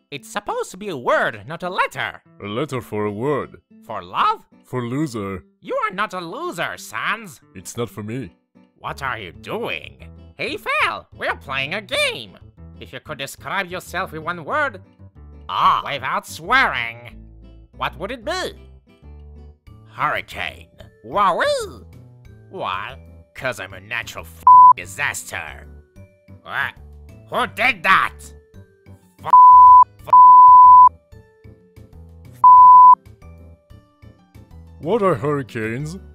It's supposed to be a word, not a letter. A letter for a word. For love? For loser. You are not a loser, Sans. It's not for me. What are you doing? Hey, Phil, we're playing a game. If you could describe yourself with one word, without swearing, what would it be? Hurricane. Wowee! Why? 'Cause I'm a natural disaster. What? Who did that? What are hurricanes?